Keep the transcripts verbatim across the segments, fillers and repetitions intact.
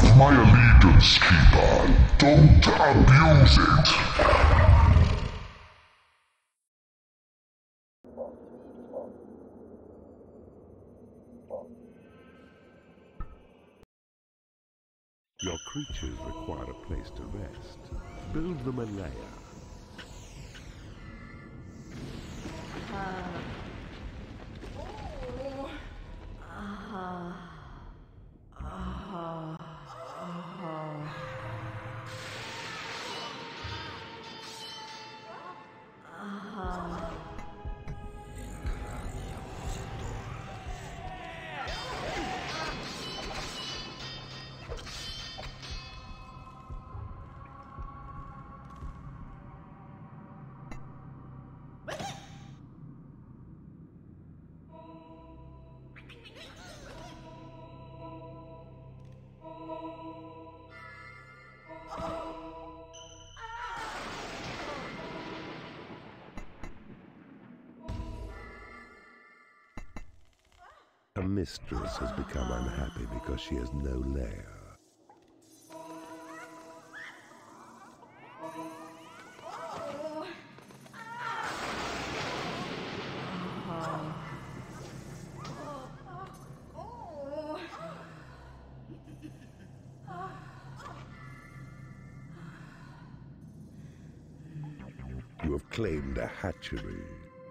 have my allegiance, Keeper. Don't abuse it. Your creatures require a place to rest. Build them a lair. A mistress has become unhappy because she has no lair. You have claimed a hatchery.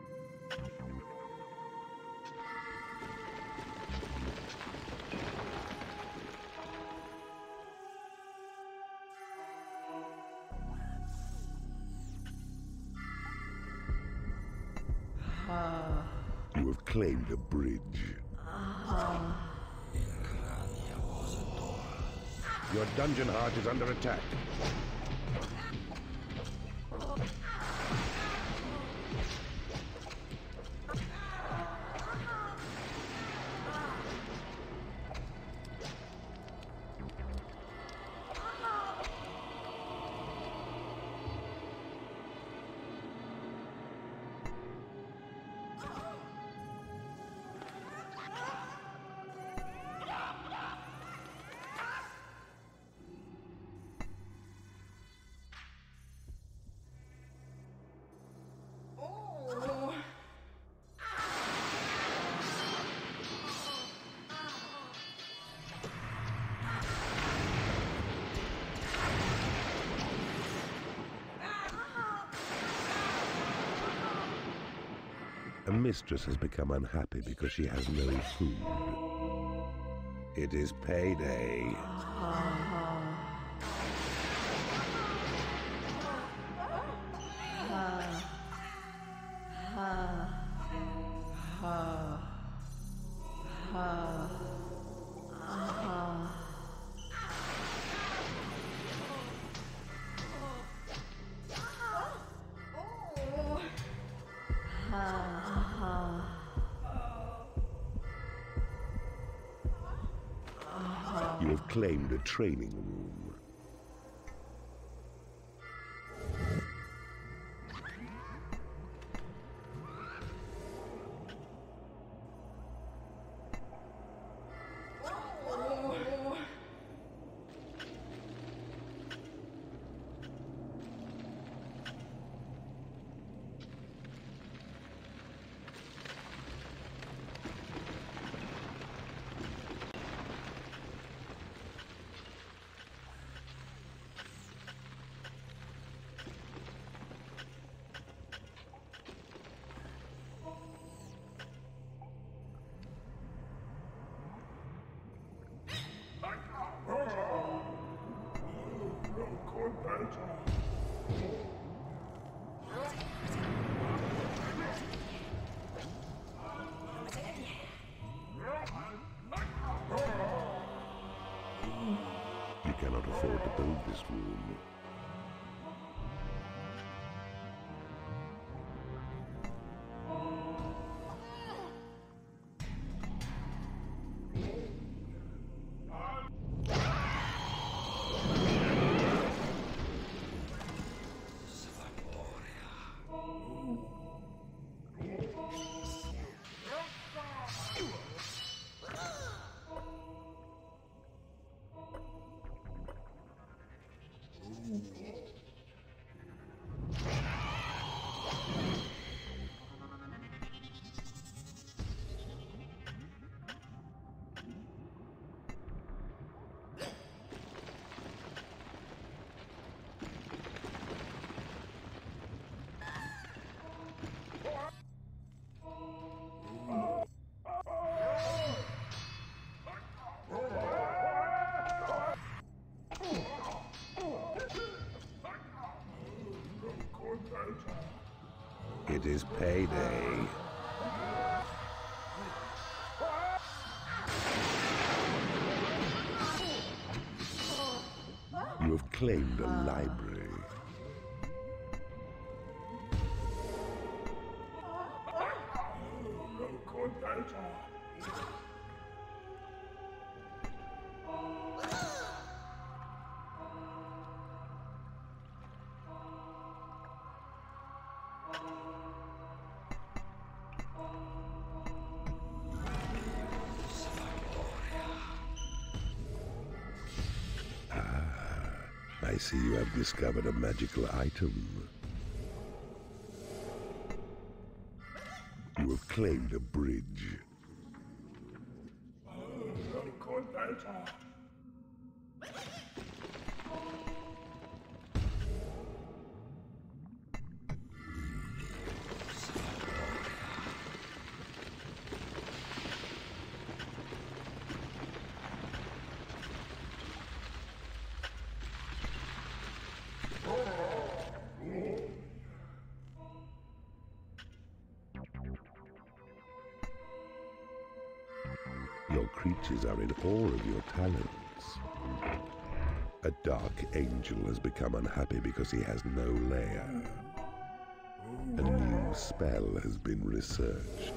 You have claimed a bridge. Your dungeon heart is under attack. A mistress has become unhappy because she has no food. It is payday. You have claimed a training room. You cannot afford to build this room. It is payday. You have claimed a library. I see you have discovered a magical item. You have claimed a bridge. Your creatures are in awe of your talents. A dark angel has become unhappy because he has no lair. A new spell has been researched.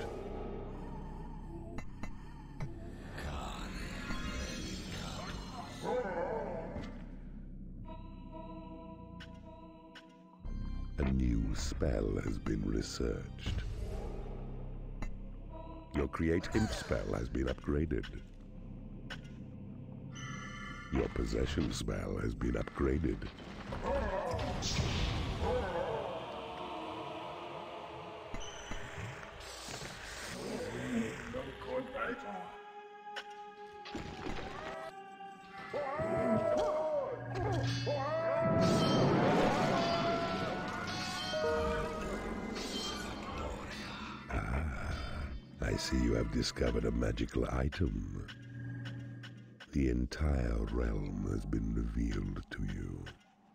A new spell has been researched. Your Create Imp spell has been upgraded. Your Possession spell has been upgraded. I see you have discovered a magical item. The entire realm has been revealed to you.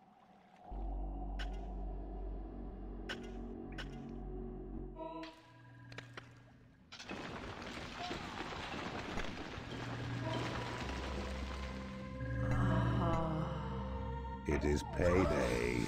It is payday.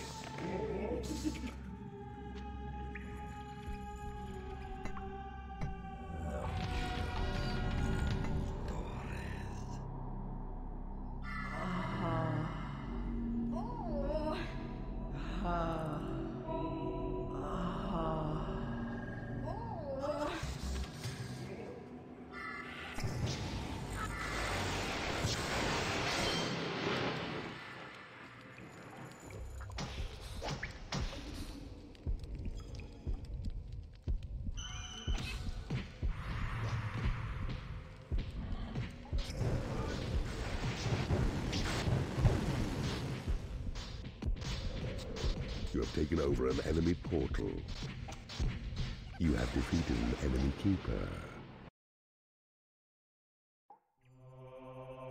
You have taken over an enemy portal. You have defeated an enemy keeper.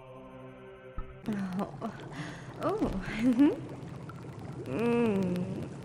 Oh. Oh. mm.